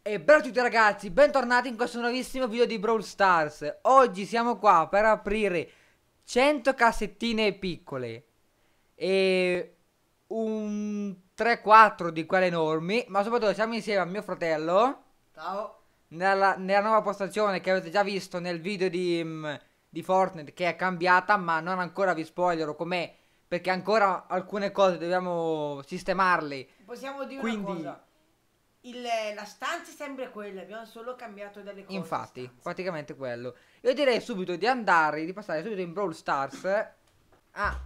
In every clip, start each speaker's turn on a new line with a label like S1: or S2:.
S1: E bello a tutti ragazzi, bentornati in questo nuovissimo video di Brawl Stars. Oggi siamo qua per aprire 100 cassettine piccole e un 3-4 di quelle enormi. Ma soprattutto siamo insieme a mio fratello.
S2: Ciao.
S1: Nella nuova postazione che avete già visto nel video di Fortnite, che è cambiata, ma non ancora vi spoilerò com'è, perché ancora alcune cose dobbiamo sistemarle.
S2: Possiamo dire
S1: Quindi,
S2: una cosa. La stanza è sempre quella, abbiamo solo cambiato delle cose.
S1: infatti,
S2: in stanza.
S1: praticamente quello. Io direi subito di andare, di passare subito in Brawl Stars. Ah,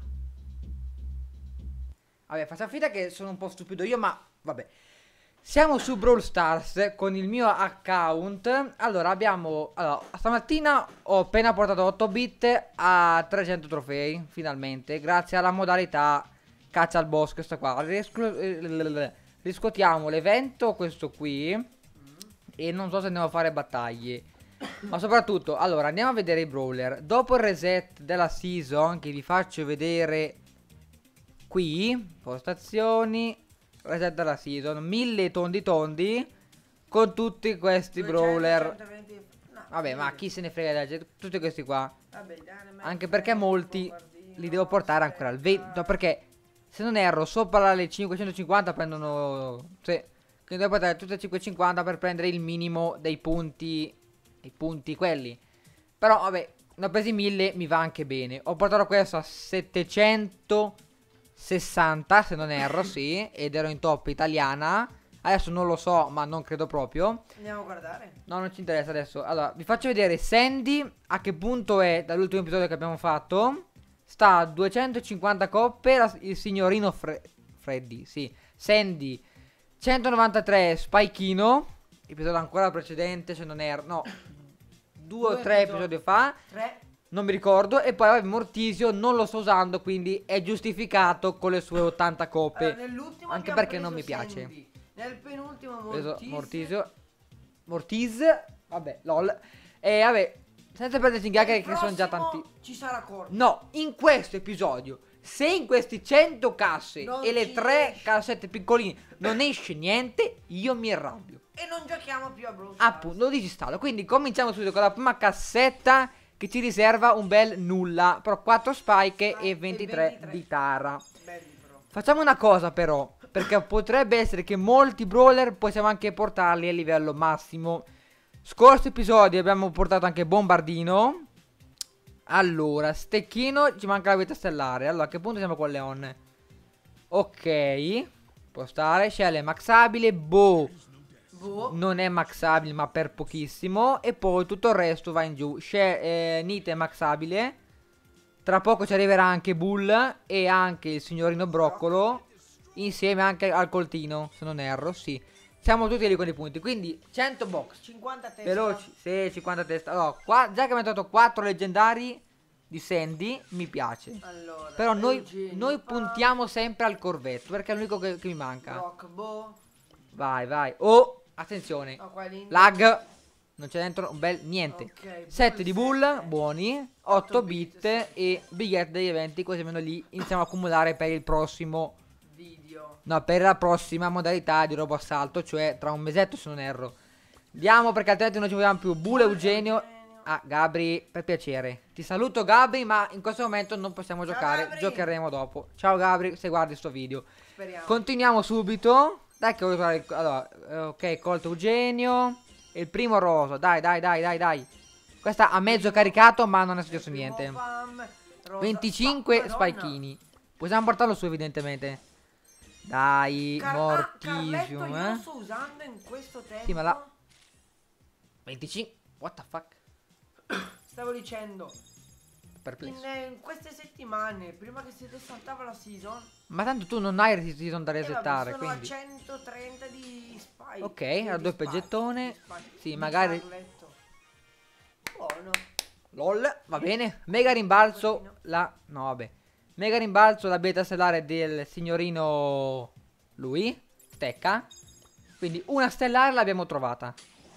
S1: vabbè, facciamo finta che sono un po' stupido io, ma vabbè. Siamo su Brawl Stars con il mio account. Allora, stamattina ho appena portato 8 bit a 300 trofei, finalmente, grazie alla modalità caccia al boss, questa qua. Riscuotiamo l'evento, questo qui, e non so se andiamo a fare battaglie. Ma soprattutto, allora, andiamo a vedere i brawler. Dopo il reset della season, che vi faccio vedere qui, postazioni, reset della season, 1000 tondi con tutti questi
S2: 200,
S1: brawler.
S2: 120, no,
S1: Vabbè, ma chi se ne frega della gente, tutti questi qua.
S2: Vabbè, dai,
S1: Anche perché molti li devo portare ancora al 20. No, perché se non erro, sopra le 550 prendono. Sì, quindi devo portare tutte le 550 per prendere il minimo dei punti. I punti quelli. Però, vabbè, ne ho presi 1000, mi va anche bene. Ho portato questo a 760, se non erro, sì. Ed ero in top italiana. Adesso non lo so, ma non credo proprio.
S2: Andiamo a guardare.
S1: No, non ci interessa adesso. Allora, vi faccio vedere Sandy a che punto è dall'ultimo episodio che abbiamo fatto. Sta a 250 coppe il signorino Freddy, sì. Sandy 193 Spikino. Episodio ancora precedente, se non erro. No, 2 o 3 episodi fa.
S2: 3.
S1: Non mi ricordo. E poi vabbè, Mortisio non lo sto usando, quindi è giustificato con le sue 80 coppe.
S2: Allora, nell'ultimo
S1: Anche
S2: abbiamo
S1: perché non mi
S2: preso
S1: piace.
S2: Sandy. Nel penultimo
S1: Preso
S2: Mortisio.
S1: Mortis. Vabbè, lol. E vabbè, senza perderci in chiacchiere che sono già tanti.
S2: Ci sarà Corvo.
S1: No, in questo episodio, se in questi 100 casse
S2: Non
S1: e le
S2: ci
S1: 3
S2: esce.
S1: cassette piccoline non esce niente, io mi arrabbio.
S2: E non giochiamo più a Brawl Stars.
S1: Appunto, lo disinstallo. Quindi cominciamo subito con la prima cassetta che ci riserva un bel nulla. Però 4 spike e 23 di Tara.
S2: Belli però.
S1: Facciamo una cosa però, perché potrebbe essere che molti brawler possiamo anche portarli a livello massimo. Scorso episodio abbiamo portato anche Bombardino. Allora, Stecchino, ci manca la vita stellare. Allora, a che punto siamo con Leon? Ok, può stare. Shell è maxabile. Boh, non è maxabile ma per pochissimo. E poi tutto il resto va in giù. Nite è maxabile. Tra poco ci arriverà anche Bull e anche il signorino Broccolo. Insieme anche al coltino, se non erro, sì. Siamo tutti lì con i punti. Quindi 100 box
S2: 50 teste.
S1: veloci. Sì, 50 testa. Allora, qua, già che abbiamo trovato 4 leggendari di Sandy, mi piace.
S2: Allora,
S1: Però noi
S2: Eugenio,
S1: puntiamo sempre al corvetto, perché è l'unico che mi manca.
S2: Brock, Bo.
S1: Vai, vai. Oh, attenzione.
S2: No, qua è l'Inter.
S1: Lag. Non c'è dentro un bel niente.
S2: Ok,
S1: 7 di bull,
S2: sette.
S1: buoni. 8
S2: bit,
S1: bit
S2: sì.
S1: e biglietti degli eventi, così almeno lì iniziamo a accumulare per il prossimo.
S2: Video.
S1: No, per la prossima modalità di robo assalto, cioè tra un mesetto se non erro. Andiamo perché altrimenti non ci vogliamo più. Bull, Eugenio. Ah, Gabri, per piacere. Ti saluto Gabri, ma in questo momento non possiamo
S2: Ciao,
S1: giocare.
S2: Gabri.
S1: Giocheremo dopo. Ciao Gabri, se guardi sto video.
S2: Speriamo.
S1: Continuiamo subito. Dai che voglio trovare allora, ok, colto Eugenio. E il primo rosa. Dai, dai, dai, dai, dai. Questa ha mezzo caricato, ma non è successo
S2: Primo
S1: niente.
S2: Pam, Rosa.
S1: 25
S2: Madonna.
S1: spikini. Possiamo portarlo su evidentemente. Dai,
S2: Carletto
S1: Mortisium,
S2: io sto usando in questo tempo.
S1: Sì, ma la 25. What the fuck?
S2: Stavo dicendo
S1: Perplesso.
S2: in queste settimane prima che si resettava la season.
S1: Ma tanto tu non hai season da
S2: Vabbè,
S1: resettare,
S2: sono
S1: quindi.
S2: a 130 di spike.
S1: Ok,
S2: di
S1: raddoppio
S2: spike,
S1: gettone.
S2: di spike,
S1: Sì,
S2: di
S1: magari.
S2: Carletto. Buono.
S1: LOL, va bene. Mega rimbalzo. No, vabbè. Mega rimbalzo la beta stellare del signorino. Lui. Stecca. Quindi una stellare l'abbiamo trovata.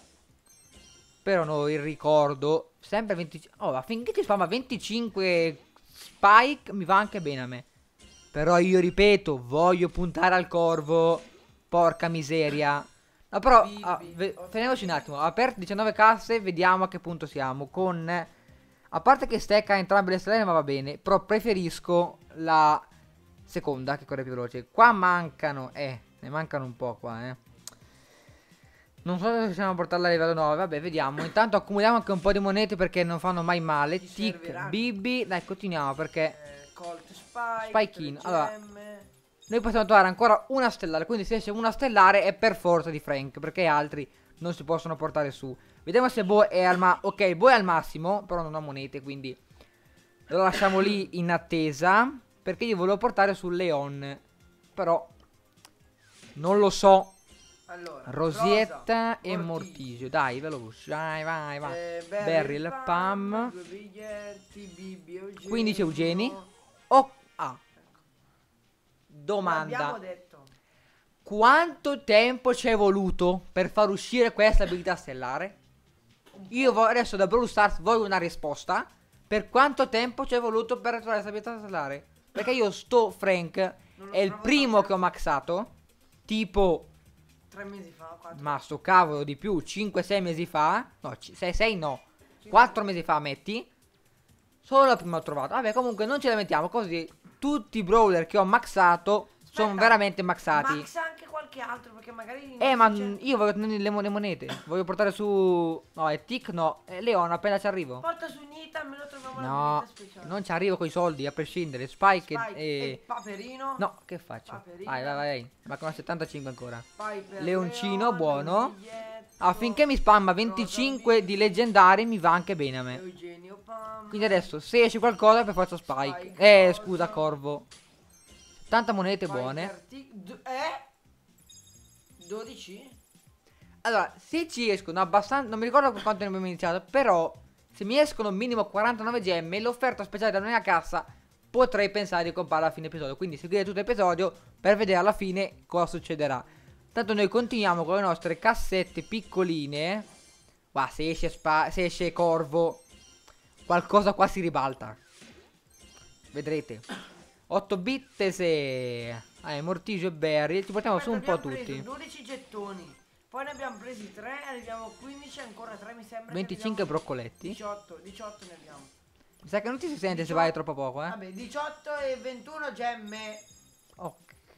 S1: Però no, il ricordo. Sempre 25. Oh, affinché ci spamma 25 spike mi va anche bene a me. Però io ripeto, voglio puntare al corvo. Porca miseria. No, però,
S2: Bibi,
S1: fermiamoci un attimo. Aperto 19 casse, vediamo a che punto siamo. A parte che stecca entrambe le stelline, ma va bene. Però preferisco la seconda, che corre più veloce. Qua mancano, ne mancano un po' qua, Non so se riusciamo a portarla a livello 9. Vabbè, vediamo. Intanto accumuliamo anche un po' di monete perché non fanno mai male.
S2: Ti
S1: Tic,
S2: serviranno.
S1: Bibi. Dai, continuiamo perché
S2: Colt Spike.
S1: Spikino.
S2: 3
S1: Allora,
S2: gemme.
S1: noi possiamo trovare ancora una stellare. Quindi se esce una stellare è per forza di Frank, perché altri non si possono portare su. Vediamo se Bo è al ok, Bo è al massimo, però non ha monete, quindi lo lasciamo lì in attesa. Perché io volevo portare su Leon, però non lo so.
S2: Allora,
S1: Rosietta
S2: Rosa,
S1: e Mortisio. Dai, veloce. Dai, vai, vai. Beryl, Pam.
S2: 2 biglietti, Bibi, Eugenio.
S1: 15 Eugeni. Oh, ah.
S2: L'abbiamo
S1: Domanda.
S2: detto.
S1: Quanto tempo ci è voluto per far uscire questa abilità stellare? Io adesso da Brawl Stars voglio una risposta. Per quanto tempo ci è voluto per trovare questa abilità stellare? Perché io sto Frank è il primo che ho maxato. Tipo
S2: 3 mesi fa, 4.
S1: ma sto cavolo di più, 5-6 mesi fa. No, 6 no, 4 mesi fa metti. Solo la prima ho trovato. Vabbè, comunque non ci lamentiamo. Così tutti i brawler che ho maxato sono veramente maxati.
S2: Maxa anche qualche altro perché magari
S1: Ma io voglio tenere le monete. Voglio portare su. No, è Tic no. Leon appena ci arrivo.
S2: porta su Nita, almeno troviamo la
S1: No,
S2: moneta speciale.
S1: non ci arrivo coi soldi, a prescindere. Spike,
S2: Spike e Paperino.
S1: No, che faccio?
S2: Paperino.
S1: Vai, vai, vai. Ma con 75 ancora.
S2: Piper,
S1: Leoncino,
S2: Leon,
S1: buono.
S2: biglietto,
S1: Affinché mi spamma 25
S2: Rosa,
S1: di leggendari mi va anche bene a me.
S2: Eugenio, Pam.
S1: Quindi adesso se esce qualcosa per forza Spike.
S2: Spike,
S1: Scusa
S2: Rosa.
S1: Corvo. 70 monete
S2: Piper,
S1: buone.
S2: 12?
S1: Allora, se ci escono abbastanza. Non mi ricordo quanto ne abbiamo iniziato. Però se mi escono minimo 49 gemme, l'offerta speciale della mia cassa potrei pensare di comprarla a fine episodio. Quindi seguire tutto l'episodio per vedere alla fine cosa succederà. Tanto noi continuiamo con le nostre cassette piccoline. Qua se esce Corvo, qualcosa qua si ribalta. Vedrete. 8 bit se Mortisio e Barry. Ci portiamo su un po'
S2: Abbiamo
S1: tutti.
S2: preso 12 gettoni. Poi ne abbiamo presi 3, arriviamo a 15, ancora 3 mi sembra.
S1: 25 broccoletti.
S2: 18 ne abbiamo.
S1: Mi sa che non ti si sente se
S2: 18
S1: vai troppo poco,
S2: Vabbè, 18 e 21 gemme.
S1: Ok.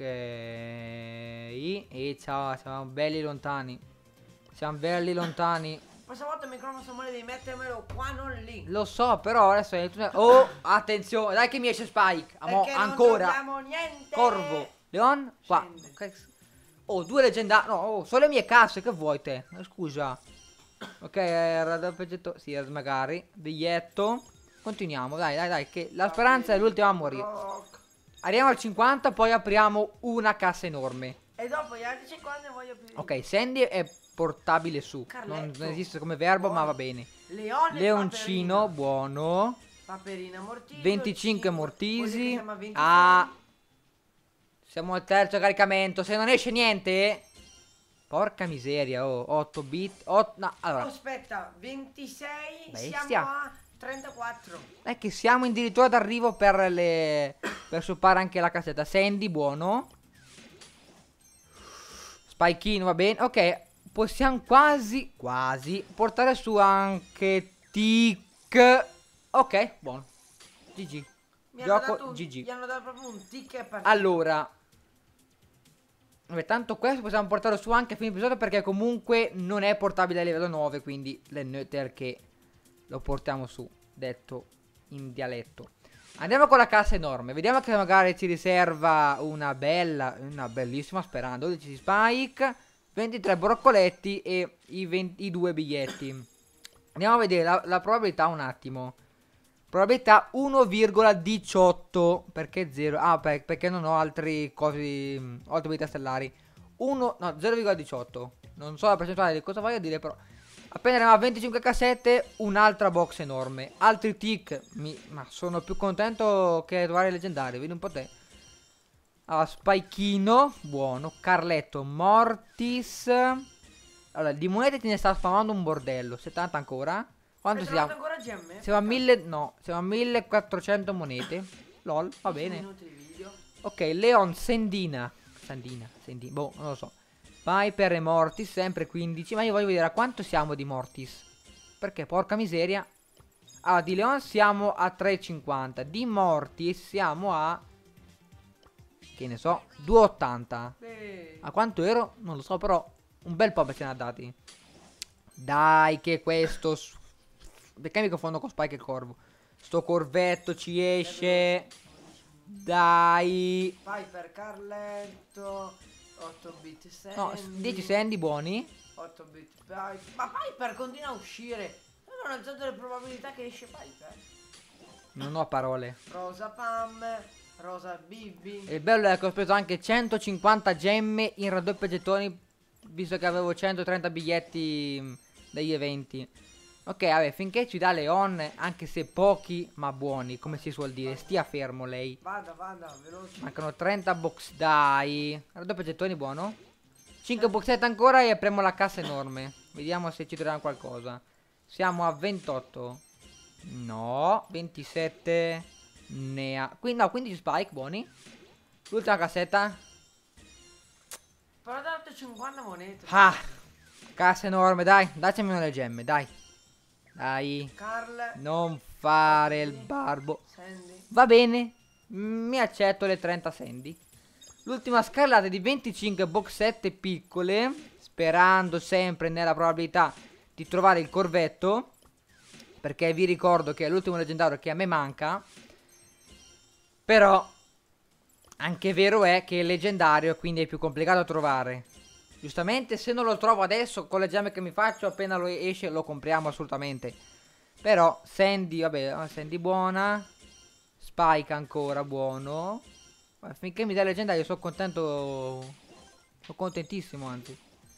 S1: E ciao, siamo belli lontani. Siamo belli lontani.
S2: Prossima volta il microfono Samuele devi mettermelo qua, non lì.
S1: Lo so, però adesso è oh, attenzione, dai che mi esce Spike.
S2: Perché
S1: Ancora.
S2: non troviamo niente.
S1: Corvo. Leon, qua.
S2: Scende.
S1: Oh, 2 leggendari. No, oh, solo le mie casse, che vuoi te? Scusa. Ok, era da progetto. Sì, magari. Biglietto. Continuiamo, dai, che la speranza è l'ultima a morire.
S2: Rock.
S1: Arriviamo al 50, poi apriamo una cassa enorme.
S2: E dopo gli altri 50 ne voglio più.
S1: Ok, Sandy è portabile su.
S2: Carletto.
S1: Non esiste come verbo,
S2: Buono.
S1: ma va bene.
S2: Leone e
S1: Leoncino,
S2: Paperina.
S1: buono.
S2: Paperina Mortisio.
S1: 25
S2: 5.
S1: Mortisi.
S2: Siamo a 26.
S1: Ah, siamo al terzo caricamento. Se non esce niente. Porca miseria, oh. 8 bit. No, allora.
S2: Oh, aspetta, 26.
S1: Bestia.
S2: Siamo a 34.
S1: È che siamo addirittura d'arrivo per le. Per suppare anche la cassetta. Sandy, buono. Spikino, va bene. Ok, possiamo quasi portare su anche Tic. Ok, buono. GG. Gioco GG.
S2: Gli hanno dato proprio un tic e partito.
S1: Allora, vabbè, tanto questo possiamo portarlo su anche a fine episodio perché comunque non è portabile a livello 9, quindi l'ennoter che lo portiamo su, detto in dialetto. Andiamo con la cassa enorme, vediamo che magari ci riserva una bellissima, sperando, 12 Spike, 23 broccoletti e i 2 biglietti. Andiamo a vedere la probabilità un attimo. Probabilità 1,18. Perché 0? Ah, perché non ho altri cosi. Altre abilità stellari. 0,18. Non so la percentuale di cosa voglio dire, però. Appena arriviamo a 25 cassette, un'altra box enorme. Altri tick. Ma sono più contento che trovare i leggendari. Vedi un po' te. Allora, Spikino. Buono. Carletto. Mortis. Allora, di monete te ne sta spamando un bordello. 70 ancora. Quanto siamo?
S2: Ancora gemme?
S1: Siamo a 1000. No, siamo a 1400 monete. LOL, va bene.
S2: Minuti di video.
S1: Ok, Leon Sandina. Boh, non lo so. Piper e Mortis, sempre 15. Ma io voglio vedere a quanto siamo di Mortis. Perché, porca miseria. Allora, di Leon siamo a 3,50. Di Mortis siamo a... che ne so, 2,80. A quanto ero? Non lo so, però un bel po' ce ne ha dati. Dai, che questo... Perché mi confondo con Spike e Corvo? Sto corvetto ci esce. Dai.
S2: Piper, Carletto, 8 bit Sandy.
S1: No, 10 Sandy buoni.
S2: 8 bit Piper. Ma Piper continua a uscire. Non ho alzato le probabilità che esce Piper.
S1: Non ho parole.
S2: Rosa Pam, Rosa Bibi.
S1: E il bello è che ho speso anche 150 gemme in raddoppio gettoni, visto che avevo 130 biglietti degli eventi. Ok, vabbè, finché ci dà Leon, anche se pochi ma buoni, come si suol dire. Stia fermo lei.
S2: Vada, veloce.
S1: Mancano 30 box, dai. Raddoppio gettoni buono. 5 boxette ancora e apriamo la cassa enorme. Vediamo se ci troviamo qualcosa. Siamo a 28. No, 27. Ne ha... no, 15 spike, buoni. L'ultima cassetta.
S2: Però ho dato 50 monete.
S1: Ah, cassa enorme, dai. Dacci almeno le gemme, dai. Dai.
S2: Carl.
S1: Non fare il barbo.
S2: Sandy.
S1: Va bene. Mi accetto le 30 Sandy. L'ultima scarlata di 25 boxette piccole. Sperando sempre nella probabilità di trovare il corvetto. Perché vi ricordo che è l'ultimo leggendario che a me manca. Però anche vero è che è leggendario, quindi è più complicato da trovare. Giustamente, se non lo trovo adesso con le gemme che mi faccio, appena lo esce lo compriamo assolutamente. Però Sandy, vabbè, Sandy buona. Spike ancora buono. Finché mi dà leggendario sono contento. Sono contentissimo, anzi.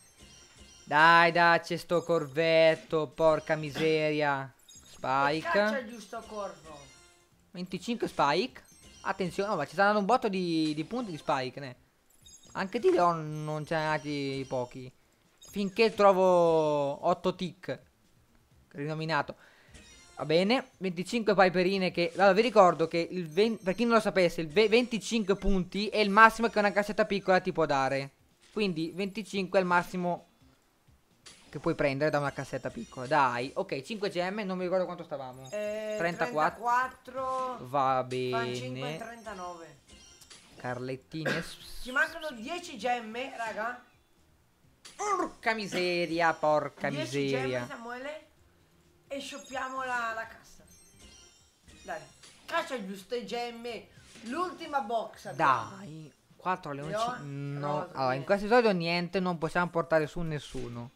S1: Dai, c'è sto corvetto, porca miseria. Spike.
S2: Caccia il giusto corvo.
S1: 25 Spike. Attenzione, no, ma ci sta dando un botto di punti di Spike, ne. Anche di Leon non ce ne ha pochi. Finché trovo 8 tick. Rinominato. Va bene. 25 Piperine che... Allora, vi ricordo che il 20, per chi non lo sapesse, il 25 punti è il massimo che una cassetta piccola ti può dare. Quindi 25 è il massimo che puoi prendere da una cassetta piccola. Dai, ok, 5 gemme, non mi ricordo quanto stavamo.
S2: 34.
S1: Va
S2: Fan 5
S1: bene.
S2: 39.
S1: Carlettine.
S2: Ci mancano 10 gemme, raga.
S1: Porca miseria, porca
S2: 10
S1: miseria.
S2: gemme, Samuele. E scioppiamo la cassa. Dai, caccia giuste gemme. L'ultima box abbiamo.
S1: Dai, 4 leonci.
S2: Leon,
S1: No,
S2: rosa,
S1: allora, in
S2: niente.
S1: questo episodio niente, non possiamo portare su nessuno.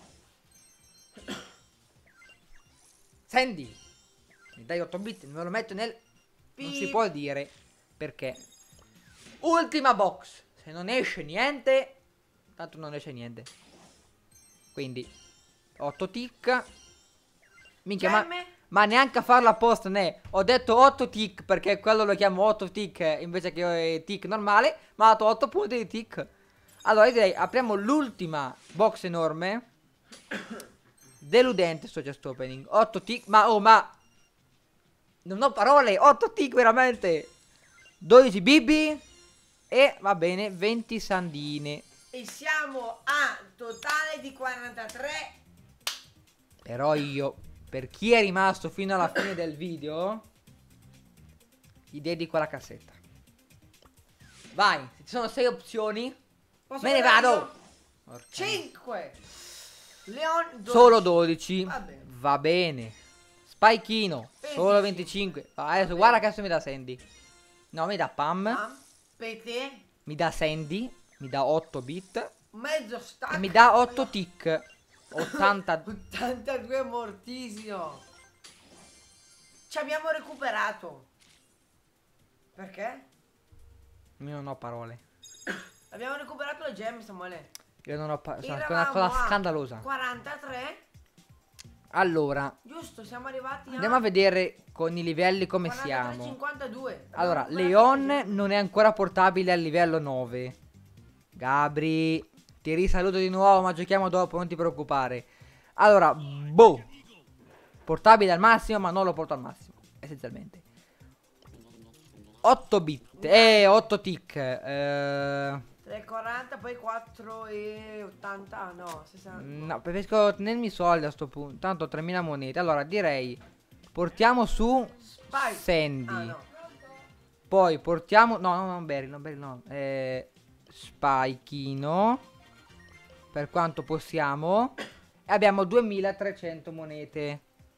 S1: Sandy, mi dai 8 bit, me lo metto nel... Non si può dire perché. Ultima box. Se non esce niente, tanto non esce niente. Quindi 8 tick. Minchia,
S2: Gemme.
S1: ma neanche a farlo apposta, ne. Ho detto 8 tick perché quello lo chiamo 8 tick invece che tick normale. Ma ha dato 8 punti di tick. Allora io direi apriamo l'ultima box enorme. Deludente sto just opening. 8 tick. Ma non ho parole. 8 tick veramente. 12 bibi. E va bene, 20 sandine.
S2: E siamo a totale di 43.
S1: Però io, per chi è rimasto fino alla fine del video, gli dedico la cassetta. Vai, se ci sono 6 opzioni,
S2: Posso
S1: me ne
S2: vedere
S1: vado.
S2: io?
S1: Porca
S2: 5. Leon 12.
S1: Solo 12.
S2: Va bene.
S1: Va bene. Spikino. Solo 25. Adesso guarda che adesso mi dà Sandy. No, mi dà Pam.
S2: Pete.
S1: Mi dà Sandy. Mi dà 8 bit.
S2: Mezzo stack.
S1: E mi dà 8 tick. 80.
S2: 82 mortisimo. Ci abbiamo recuperato. Perché?
S1: Io non ho parole.
S2: Abbiamo recuperato le gemme, Samuele.
S1: Io non ho parole. È una
S2: Eravamo
S1: cosa
S2: a
S1: scandalosa.
S2: 43.
S1: Allora,
S2: Giusto, siamo arrivati
S1: andiamo a vedere con i livelli come
S2: 43,
S1: siamo.
S2: 52.
S1: Allora,
S2: Abbiamo
S1: Leon
S2: recuperato le gemme.
S1: non è ancora portabile al livello 9. Gabri, ti risaluto di nuovo, ma giochiamo dopo, non ti preoccupare. Allora, boh. Portabile al massimo, ma non lo porto al massimo, essenzialmente. 8 bit, 8 tick.
S2: 3,40, poi 4,80. Ah, no, 60.
S1: No, preferisco tenermi i soldi a sto punto. Tanto 3000 monete. Allora direi portiamo su
S2: Spike.
S1: Sandy.
S2: Ah, no.
S1: Poi portiamo... No, no, non Barry, no. Spikino. Per quanto possiamo. E abbiamo 2300 monete.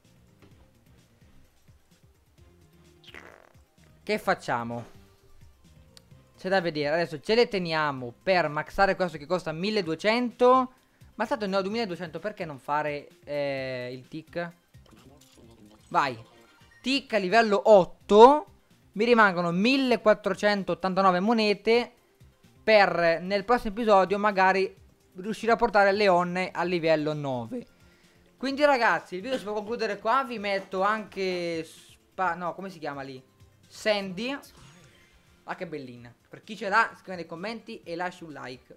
S1: Che facciamo? C'è da vedere. Adesso ce le teniamo per maxare questo che costa 1200. Ma stato ne ho 2200. Perché non fare il tick? Vai. Tick a livello 8. Mi rimangono 1489 monete. Per nel prossimo episodio magari riuscire a portare Leon a livello 9. Quindi ragazzi, il video si può concludere qua. Vi metto anche no, come si chiama lì? Sandy. Ah, che bellina. Per chi ce l'ha, scrive nei commenti e lasci un like.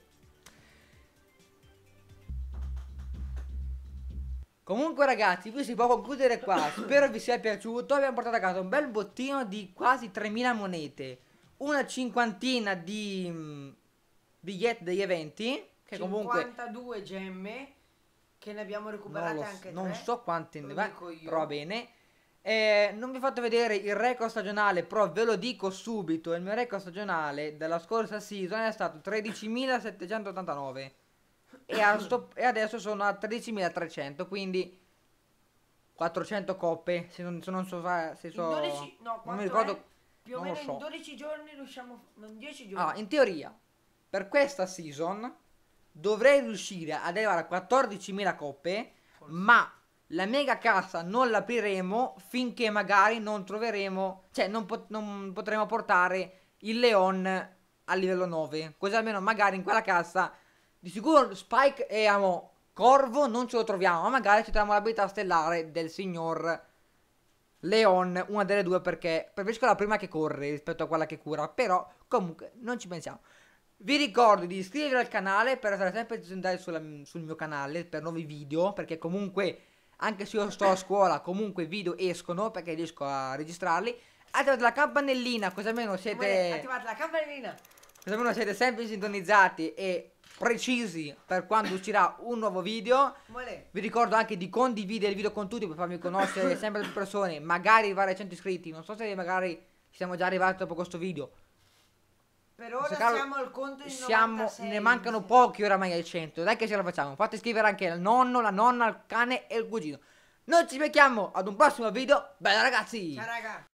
S1: Comunque ragazzi, il video si può concludere qua. Spero vi sia piaciuto. Abbiamo portato a casa un bel bottino di quasi 3000 monete. Una cinquantina di biglietti degli eventi. Che
S2: 52
S1: comunque
S2: gemme. Che ne abbiamo recuperate anche 3.
S1: non so quanti ne va.
S2: Dico io.
S1: Però va bene. Non vi ho fatto vedere il record stagionale, però ve lo dico subito. Il mio record stagionale della scorsa season è stato 13.789 e adesso sono a 13.300, quindi 400 coppe. Se non so se so,
S2: 12, no,
S1: non mi
S2: quanto
S1: ricordo,
S2: è? Più o
S1: non lo
S2: meno
S1: so.
S2: in 12 giorni riusciamo, in 10 giorni.
S1: Allora, in teoria, per questa season dovrei riuscire ad arrivare a 14.000 coppe, ma la mega cassa non l'apriremo finché magari non troveremo, cioè non potremo portare il Leon a livello 9. Così almeno magari in quella cassa di sicuro Spike e Corvo non ce lo troviamo, ma magari ci troviamo l'abilità stellare del signor Leon, una delle due, perché preferisco la prima che corre rispetto a quella che cura. Però comunque non ci pensiamo. Vi ricordo di iscrivervi al canale per essere sempre aggiornati sul mio canale per nuovi video, perché comunque anche se io sto a scuola comunque i video escono perché riesco a registrarli. Attivate la campanellina così almeno siete
S2: Attivate la campanellina.
S1: così almeno siete sempre sintonizzati e precisi per quando uscirà un nuovo video. Vi ricordo anche di condividere il video con tutti per farmi conoscere sempre più persone, magari arrivare ai 100 iscritti. Non so se magari siamo già arrivati dopo questo video.
S2: Per ora siamo al conto di 96.
S1: Ne mancano pochi oramai ai 100. Dai che ce la facciamo. Fate iscrivere anche il nonno, la nonna, il cane e il cugino. Noi ci becchiamo ad un prossimo video. Bella ragazzi.
S2: Ciao raga.